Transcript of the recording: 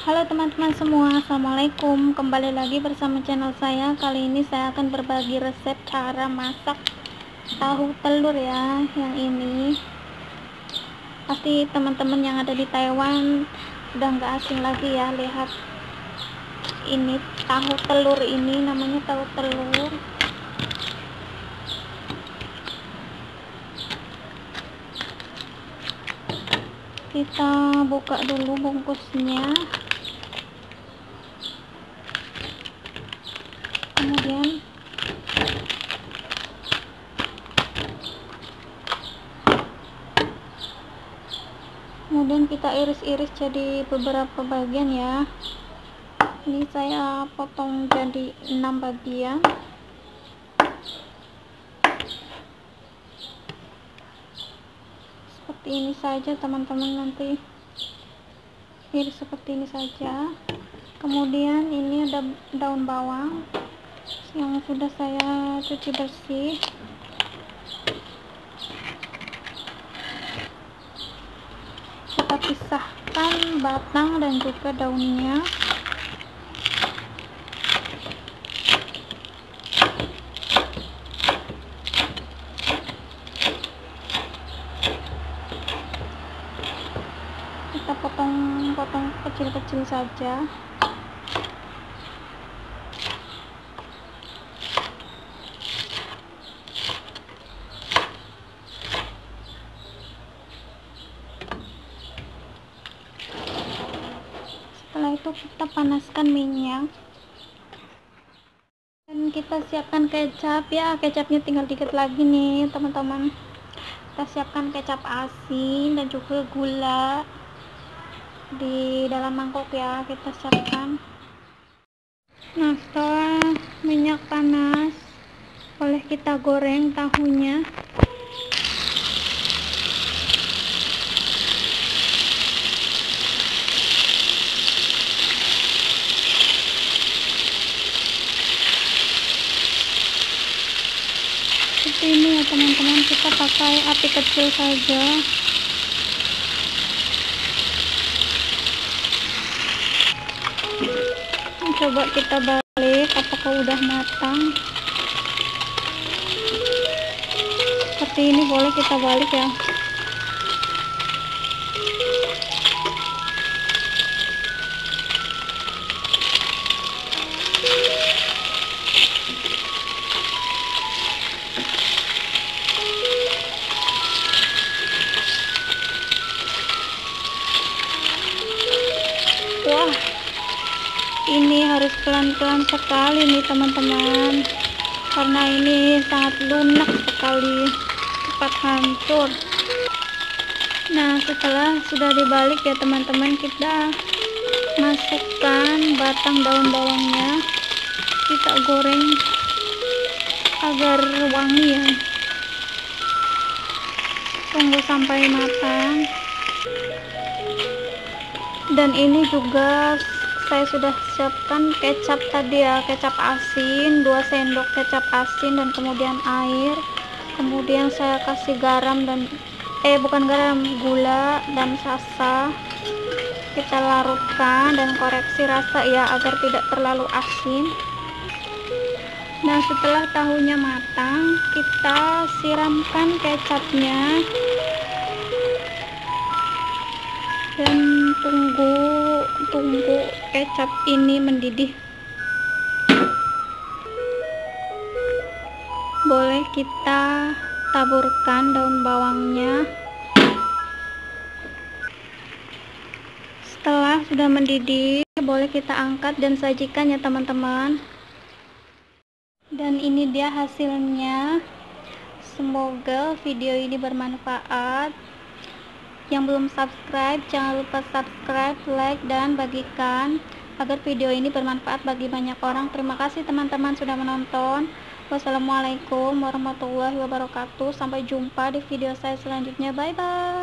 Halo teman-teman semua, assalamualaikum. Kembali lagi bersama channel saya. Kali ini saya akan berbagi resep cara masak tahu telur ya. Yang ini pasti teman-teman yang ada di Taiwan udah nggak asing lagi ya. Lihat ini tahu telur, ini namanya tahu telur. Kita buka dulu bungkusnya, kemudian kita iris-iris jadi beberapa bagian ya. Ini saya potong jadi 6 bagian. Seperti ini saja teman-teman, nanti iris seperti ini saja. Kemudian ini ada daun bawang yang sudah saya cuci bersih. Kita pisahkan batang dan juga daunnya. Kita potong-potong kecil-kecil saja. Setelah itu kita panaskan minyak dan kita siapkan kecap ya. Kecapnya tinggal dikit lagi nih teman-teman. Kita siapkan kecap asin dan juga gula di dalam mangkok ya, kita siapkan. Nah, setelah minyak panas, boleh kita goreng tahunya. Seperti ini ya teman-teman, kita pakai api kecil saja. Coba kita balik apakah udah matang. Seperti ini, boleh kita balik ya. Wah, ini harus pelan-pelan sekali nih teman-teman, karena ini sangat lunak sekali, cepat hancur. Nah, setelah sudah dibalik ya teman-teman, kita masukkan batang daun bawangnya. Kita goreng agar wangi ya. Tunggu sampai matang. Dan ini juga saya sudah siapkan kecap tadi ya, kecap asin 2 sendok kecap asin, dan kemudian air. Kemudian saya kasih garam dan bukan garam, gula dan sasa. Kita larutkan dan koreksi rasa ya, agar tidak terlalu asin. Nah, setelah tahunya matang, kita siramkan kecapnya dan tunggu kecap ini mendidih. Boleh kita taburkan daun bawangnya. Setelah sudah mendidih, boleh kita angkat dan sajikan ya teman-teman. Dan ini dia hasilnya. Semoga video ini bermanfaat. Yang belum subscribe, jangan lupa subscribe, like, dan bagikan agar video ini bermanfaat bagi banyak orang. Terima kasih teman-teman sudah menonton. Wassalamualaikum warahmatullahi wabarakatuh. Sampai jumpa di video saya selanjutnya. Bye bye.